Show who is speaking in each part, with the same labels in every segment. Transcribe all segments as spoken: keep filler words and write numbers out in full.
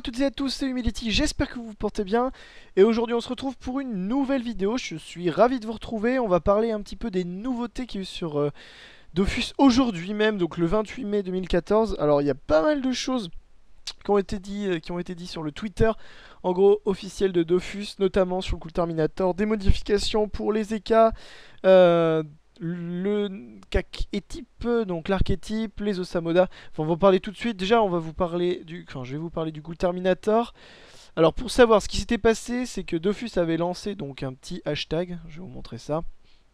Speaker 1: à toutes et à tous, c'est Humility, j'espère que vous vous portez bien. Et aujourd'hui on se retrouve pour une nouvelle vidéo, je suis ravi de vous retrouver. On va parler un petit peu des nouveautés qu'il y a eu sur euh, Dofus aujourd'hui même, donc le vingt-huit mai deux mille quatorze. Alors il y a pas mal de choses qui ont été dit, euh, qui ont été dit sur le Twitter, en gros officiel de Dofus, notamment sur le Cool Terminator, des modifications pour les E K, euh, le C A C étype, donc l'archétype, les Osamoda. Enfin, on va en parler tout de suite. Déjà, on va vous parler du, enfin, je vais vous parler du Cool Terminator. Alors, pour savoir ce qui s'était passé, c'est que Dofus avait lancé donc un petit hashtag. Je vais vous montrer ça.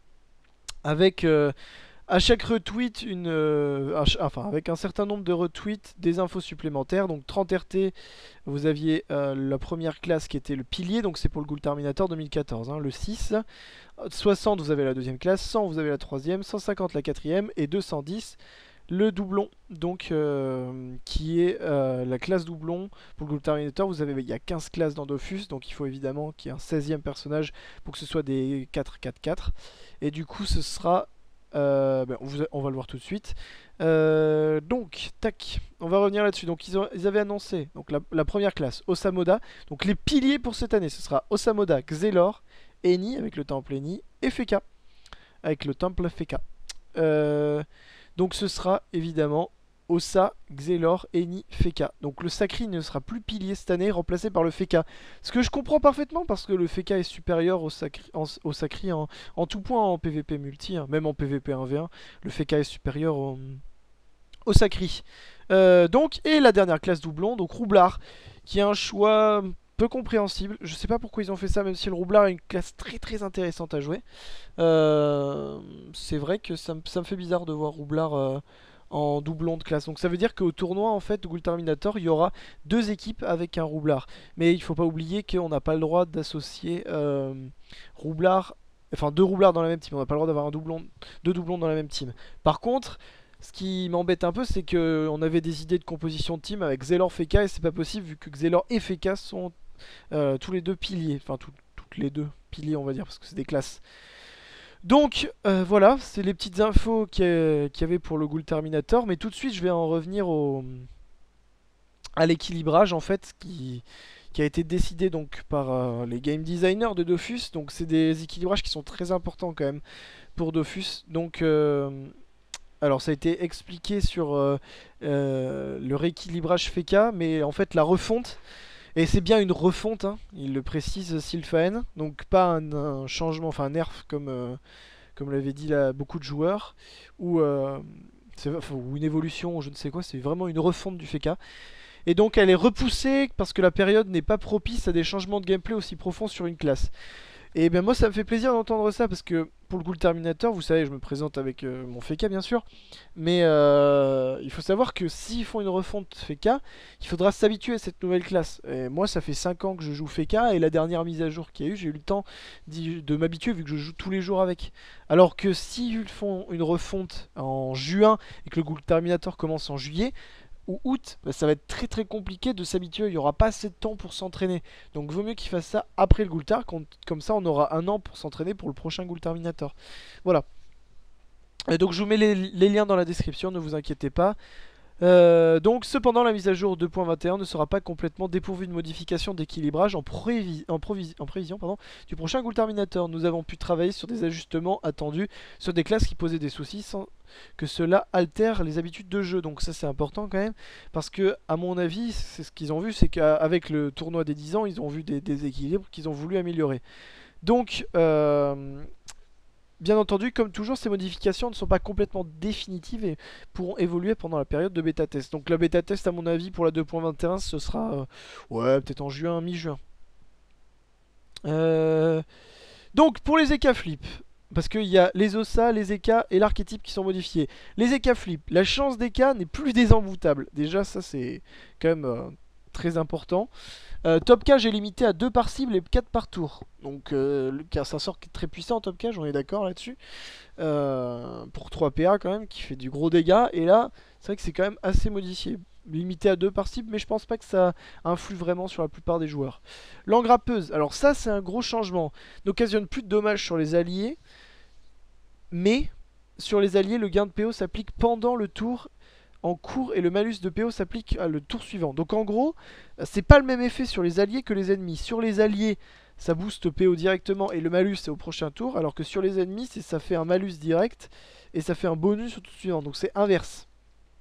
Speaker 1: Avec euh, à chaque retweet, une, euh, ch enfin avec un certain nombre de retweets, des infos supplémentaires. Donc trente R T, vous aviez euh, la première classe qui était le pilier, donc c'est pour le Ghoul Terminator deux mille quatorze, hein, le six. soixante, vous avez la deuxième classe, cent, vous avez la troisième, cent cinquante la quatrième, et deux cent dix, le doublon, donc euh, qui est euh, la classe doublon. Pour le Ghoul Terminator, vous avez, il y a quinze classes dans Dofus, donc il faut évidemment qu'il y ait un seizième personnage pour que ce soit des quatre quatre quatre. Et du coup, ce sera... Euh, ben, on, vous a, on va le voir tout de suite. Euh, donc, tac, on va revenir là-dessus. Donc, ils, ont, ils avaient annoncé donc la, la première classe, Osamoda. Donc, les piliers pour cette année, ce sera Osamoda, Xelor, Eni avec le temple Eni et Feka avec le temple Feka. Euh, donc, ce sera évidemment Osa, Xelor, Eni, Feka. Donc, le Sacri ne sera plus pilier cette année, remplacé par le Feka. Ce que je comprends parfaitement parce que le Feka est supérieur au Sacri en, au Sacri en, en tout point en P V P multi, hein, même en P V P un v un. Le Feka est supérieur au, au Sacri. Euh, donc, et la dernière classe doublon, donc Roublard, qui est un choix peu compréhensible. Je sais pas pourquoi ils ont fait ça, même si le Roublard est une classe très très intéressante à jouer. Euh, c'est vrai que ça, ça me fait bizarre de voir Roublard euh, en doublon de classe. Donc ça veut dire qu'au tournoi en fait de Ghoul Terminator, il y aura deux équipes avec un Roublard. Mais il faut pas oublier qu'on n'a pas le droit d'associer euh, Roublard, enfin deux Roublards dans la même team. On n'a pas le droit d'avoir un doublon, deux doublons dans la même team. Par contre, ce qui m'embête un peu, c'est qu'on avait des idées de composition de team avec Xelor, Feka, et c'est pas possible vu que Xelor et Feka sont euh, tous les deux piliers. Enfin, tout, toutes les deux piliers, on va dire, parce que c'est des classes. Donc euh, voilà, c'est les petites infos qu'il y, qu y avait pour le Ghoul Terminator. Mais tout de suite, je vais en revenir au, à l'équilibrage en fait qui, qui a été décidé donc par euh, les game designers de Dofus. Donc c'est des équilibrages qui sont très importants quand même pour Dofus. Donc euh, alors ça a été expliqué sur euh, euh, le rééquilibrage Feka, mais en fait la refonte. Et c'est bien une refonte, hein, il le précise Sylphaen, donc pas un, un changement, enfin un nerf comme, euh, comme l'avaient dit là beaucoup de joueurs, ou, euh, ou une évolution, ou je ne sais quoi, c'est vraiment une refonte du Feka. Et donc elle est repoussée parce que la période n'est pas propice à des changements de gameplay aussi profonds sur une classe. Et bien moi ça me fait plaisir d'entendre ça parce que pour le Ghoul Terminator, vous savez, je me présente avec euh, mon Feka bien sûr, mais euh, il faut savoir que s'ils font une refonte Feka, il faudra s'habituer à cette nouvelle classe. Et moi ça fait cinq ans que je joue Feka et la dernière mise à jour qu'il y a eu, j'ai eu le temps de m'habituer vu que je joue tous les jours avec. Alors que s'ils font une refonte en juin et que le Ghoul Terminator commence en juillet, ou août, bah, ça va être très très compliqué de s'habituer, il n'y aura pas assez de temps pour s'entraîner. Donc vaut mieux qu'ils fassent ça après le Ghoul Tar, comme ça on aura un an pour s'entraîner pour le prochain Ghoul Terminator. Voilà. Et donc je vous mets les, les liens dans la description, ne vous inquiétez pas. Euh, donc cependant la mise à jour deux point vingt et un ne sera pas complètement dépourvue de modifications d'équilibrage en, prévi en, en prévision pardon, du prochain Ghoul Terminator. Nous avons pu travailler sur des ajustements attendus sur des classes qui posaient des soucis sans que cela altère les habitudes de jeu. Donc ça c'est important quand même parce que à mon avis c'est ce qu'ils ont vu, c'est qu'avec le tournoi des dix ans ils ont vu des déséquilibres qu'ils ont voulu améliorer. Donc euh, bien entendu, comme toujours, ces modifications ne sont pas complètement définitives et pourront évoluer pendant la période de bêta test. Donc la bêta test, à mon avis, pour la deux point vingt et un, ce sera euh, ouais, peut-être en juin, mi-juin. Euh... Donc pour les E K flip, parce qu'il y a les Osa, les E K et l'archétype qui sont modifiés. Les E K flip, la chance d'E K n'est plus désemboutable. Déjà, ça c'est quand même euh, très important. Euh, top Cage est limité à deux par cible et quatre par tour. Donc euh, c'est un sort qui est très puissant, Top Cage, on est d'accord là-dessus. Euh, pour trois P A quand même, qui fait du gros dégâts. Et là, c'est vrai que c'est quand même assez modifié. Limité à deux par cible, mais je pense pas que ça influe vraiment sur la plupart des joueurs. L'engrappeuse, alors ça c'est un gros changement. N'occasionne plus de dommages sur les alliés, mais sur les alliés, le gain de P O s'applique pendant le tour en cours et le malus de P O s'applique à le tour suivant. Donc en gros, c'est pas le même effet sur les alliés que les ennemis. Sur les alliés, ça booste P O directement et le malus c'est au prochain tour, alors que sur les ennemis, ça fait un malus direct et ça fait un bonus au tour suivant. Donc c'est inverse.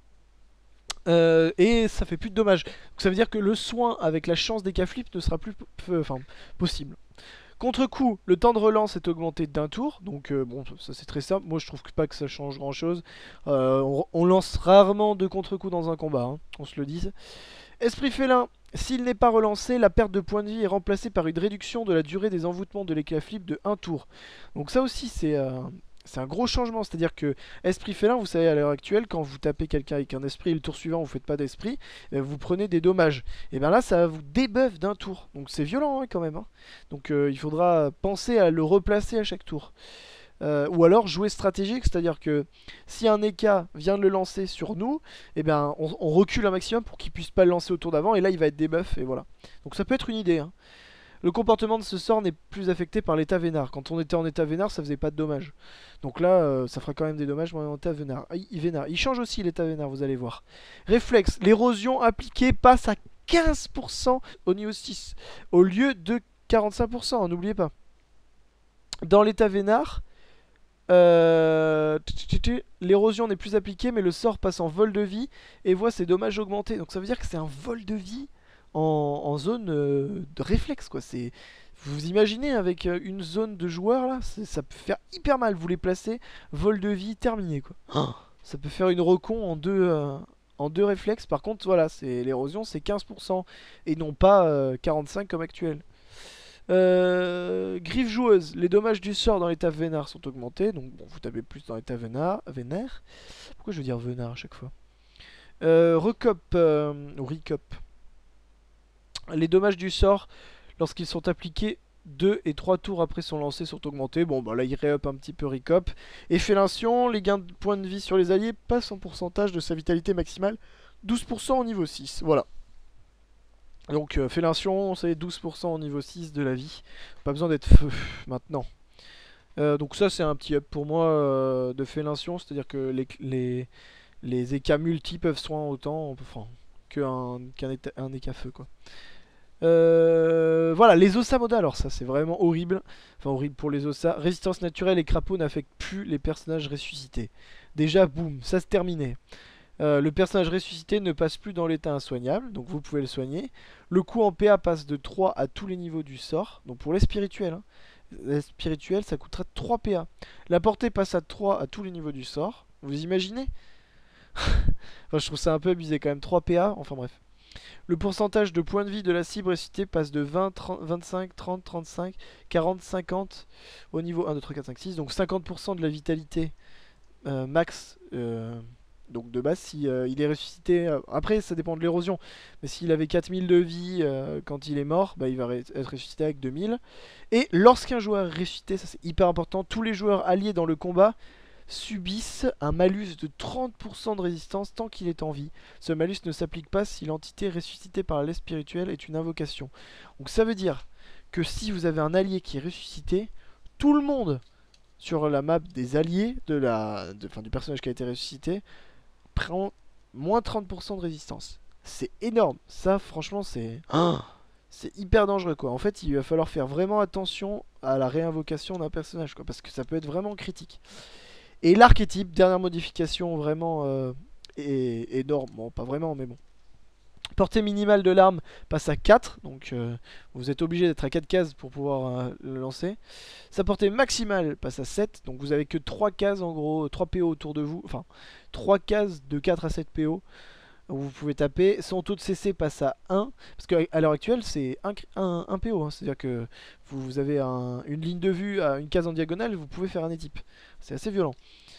Speaker 1: Euh, et ça fait plus de dommages. Donc ça veut dire que le soin avec la chance des K-flip ne sera plus enfin, possible. Contre-coup, le temps de relance est augmenté d'un tour, donc euh, bon, ça c'est très simple. Moi je trouve pas que ça change grand chose. Euh, on, on lance rarement de contre-coup dans un combat, hein, qu'on se le dise. Esprit félin, s'il n'est pas relancé, la perte de points de vie est remplacée par une réduction de la durée des envoûtements de l'éclat flip de un tour. Donc ça aussi c'est euh, c'est un gros changement, c'est-à-dire que esprit félin, vous savez à l'heure actuelle, quand vous tapez quelqu'un avec un esprit et le tour suivant vous faites pas d'esprit, vous prenez des dommages. Et bien là ça vous débuffe d'un tour, donc c'est violent hein, quand même. Hein. Donc euh, il faudra penser à le replacer à chaque tour. Euh, ou alors jouer stratégique, c'est-à-dire que si un E K vient de le lancer sur nous, eh ben, on, on recule un maximum pour qu'il puisse pas le lancer au tour d'avant, et là il va être debuff, et voilà. Donc ça peut être une idée. Hein. Le comportement de ce sort n'est plus affecté par l'état vénard. Quand on était en état vénard, ça faisait pas de dommages. Donc là, euh, ça fera quand même des dommages en état vénard. Ah, il, vénard. Il change aussi l'état vénard, vous allez voir. Réflexe, l'érosion appliquée passe à quinze pour cent au niveau six, au lieu de quarante-cinq pour cent, hein, n'oubliez pas. Dans l'état vénard, euh, l'érosion n'est plus appliquée, mais le sort passe en vol de vie et voit ses dommages augmenter. Donc ça veut dire que c'est un vol de vie en, en zone euh, de réflexe, quoi. C'est, vous imaginez avec euh, une zone de joueurs là, ça peut faire hyper mal. Vous les placez, vol de vie terminé, quoi. Oh, ça peut faire une recon en deux, euh, en deux réflexes. Par contre, voilà, c'est l'érosion, c'est quinze pour cent et non pas euh, quarante-cinq comme actuel. Euh, griffe joueuse, les dommages du sort dans l'état vénard sont augmentés, donc bon, vous tapez plus dans l'état vénard, vénère. Pourquoi je veux dire vénard à chaque fois? euh, Recop, euh, ou recop. Les dommages du sort, lorsqu'ils sont appliqués deux et trois tours après son lancer, sont augmentés. Bon, bah là il réup un petit peu recop. Et Félincion, les gains de points de vie sur les alliés passent en pourcentage de sa vitalité maximale, douze pour cent au niveau six. Voilà. Donc euh, Félincion, c'est douze pour cent au niveau six de la vie. Pas besoin d'être feu maintenant. Euh, donc ça c'est un petit up pour moi euh, de Félincion. C'est à dire que les, les, les E K multi peuvent soin autant enfin, qu'un qu'un un E K feu quoi. Euh, voilà les Osamoda, alors ça c'est vraiment horrible. Enfin horrible pour les Osa. Résistance naturelle et crapaud n'affectent plus les personnages ressuscités. Déjà boum, ça se terminait. Euh, le personnage ressuscité ne passe plus dans l'état insoignable, donc vous pouvez le soigner. Le coût en P A passe de trois à tous les niveaux du sort, donc pour les spirituels, hein. Les spirituels ça coûtera trois P A. La portée passe à trois à tous les niveaux du sort, vous imaginez? Enfin je trouve ça un peu abusé quand même, trois P A, enfin bref. Le pourcentage de points de vie de la cible ressuscitée passe de vingt, trente, vingt-cinq, trente, trente-cinq, quarante, cinquante au niveau un, deux, trois, quatre, cinq, six, donc cinquante pour cent de la vitalité euh, max. Euh, Donc de base, si euh, il est ressuscité, euh, après ça dépend de l'érosion, mais s'il avait quatre mille de vie euh, quand il est mort, bah, il va être ressuscité avec deux mille. Et lorsqu'un joueur est ressuscité, ça c'est hyper important, tous les joueurs alliés dans le combat subissent un malus de trente pour cent de résistance tant qu'il est en vie. Ce malus ne s'applique pas si l'entité ressuscitée par l'aile spirituelle est une invocation. Donc ça veut dire que si vous avez un allié qui est ressuscité, tout le monde sur la map des alliés de la, de, enfin, du personnage qui a été ressuscité prend moins trente pour cent de résistance. C'est énorme. Ça, franchement, c'est... Ah, c'est hyper dangereux, quoi. En fait, il va falloir faire vraiment attention à la réinvocation d'un personnage, quoi. Parce que ça peut être vraiment critique. Et l'archétype, dernière modification vraiment euh, é énorme. Bon, pas vraiment, mais bon. Portée minimale de l'arme passe à quatre, donc euh, vous êtes obligé d'être à quatre cases pour pouvoir euh, le lancer. Sa portée maximale passe à sept, donc vous avez que trois cases en gros, trois P O autour de vous, enfin trois cases de quatre à sept P O où vous pouvez taper. Son taux de C C passe à un, parce qu'à l'heure actuelle c'est un P O, hein, c'est à dire que vous, vous avez un, une ligne de vue à une case en diagonale, vous pouvez faire un étype. C'est assez violent.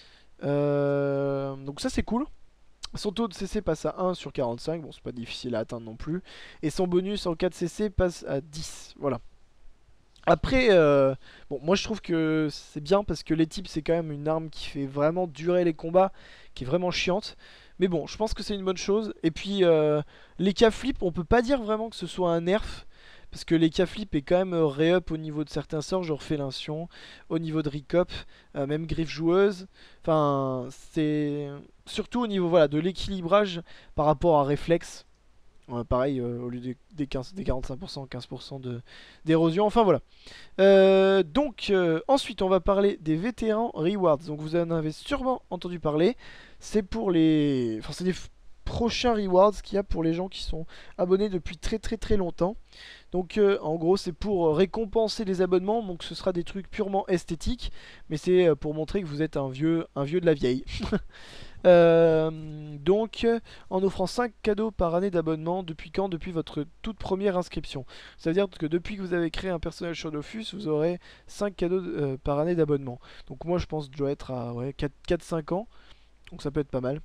Speaker 1: Euh, donc ça c'est cool. Son taux de C C passe à un sur quarante-cinq, bon c'est pas difficile à atteindre non plus. Et son bonus en cas de C C passe à dix, voilà. Après, euh, bon moi je trouve que c'est bien parce que les types c'est quand même une arme qui fait vraiment durer les combats, qui est vraiment chiante. Mais bon, je pense que c'est une bonne chose. Et puis euh, les K-flip, on peut pas dire vraiment que ce soit un nerf. Parce que les Flip est quand même euh, ré-up au niveau de certains sorts, genre Félinction, au niveau de Recop, euh, même Griffe Joueuse. Enfin, c'est surtout au niveau voilà, de l'équilibrage par rapport à Réflexe. Ouais, pareil, euh, au lieu des, des, quinze, des quarante-cinq pour cent, quinze pour cent de- d'érosion. Enfin voilà. Euh, donc euh, ensuite on va parler des vétérans rewards. Donc vous en avez sûrement entendu parler. C'est pour les... Enfin c'est des f- prochains rewards qu'il y a pour les gens qui sont abonnés depuis très très très longtemps. Donc euh, en gros c'est pour récompenser les abonnements. Donc ce sera des trucs purement esthétiques. Mais c'est euh, pour montrer que vous êtes un vieux, un vieux de la vieille. Euh, donc, en offrant cinq cadeaux par année d'abonnement, depuis quand? Depuis votre toute première inscription. Ça veut dire que depuis que vous avez créé un personnage sur Dofus, vous aurez cinq cadeaux euh, par année d'abonnement. Donc moi je pense que je dois être à ouais, quatre cinq ans, donc ça peut être pas mal.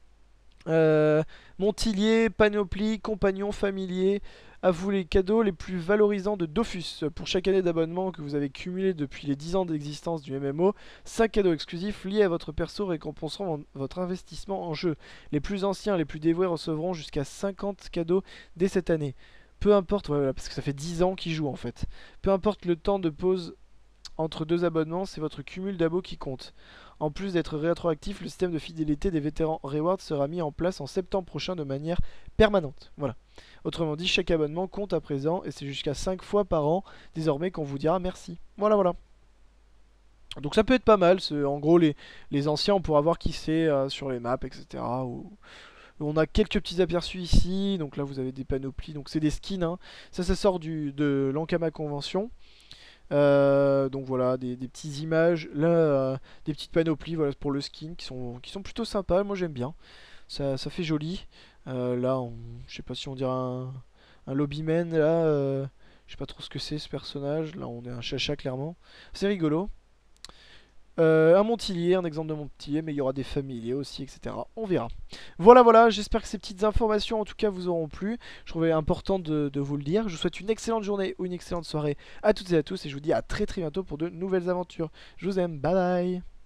Speaker 1: Euh, Montillier, Panoplie, Compagnon, Familier, à vous les cadeaux les plus valorisants de Dofus. Pour chaque année d'abonnement que vous avez cumulé depuis les dix ans d'existence du M M O, cinq cadeaux exclusifs liés à votre perso récompenseront votre investissement en jeu. Les plus anciens, les plus dévoués recevront jusqu'à cinquante cadeaux dès cette année. Peu importe, ouais, voilà, parce que ça fait dix ans qu'ils jouent en fait. Peu importe le temps de pause entre deux abonnements, c'est votre cumul d'abos qui compte. En plus d'être rétroactif, le système de fidélité des vétérans Rewards sera mis en place en septembre prochain de manière permanente. Voilà. Autrement dit, chaque abonnement compte à présent et c'est jusqu'à cinq fois par an désormais qu'on vous dira merci. Voilà, voilà. Donc ça peut être pas mal. En gros, les, les anciens, on pourra voir qui c'est euh, sur les maps, et cetera. Ou, on a quelques petits aperçus ici. Donc là, vous avez des panoplies. Donc c'est des skins. Hein. Ça, ça sort du, de l'Ankama Convention. Euh, donc voilà, des, des petites images. Là, euh, des petites panoplies voilà, pour le skin qui sont, qui sont plutôt sympas. Moi, j'aime bien. Ça, ça fait joli. Euh, là, on, je sais pas si on dirait un, un lobbyman. Là, euh, je sais pas trop ce que c'est ce personnage. Là, on est un chacha clairement. C'est rigolo. Euh, un Montillier, un exemple de Montillier, mais il y aura des familiers aussi, et cetera. On verra. Voilà, voilà, j'espère que ces petites informations, en tout cas, vous auront plu. Je trouvais important de, de vous le dire. Je vous souhaite une excellente journée ou une excellente soirée à toutes et à tous, et je vous dis à très très bientôt pour de nouvelles aventures. Je vous aime, bye bye.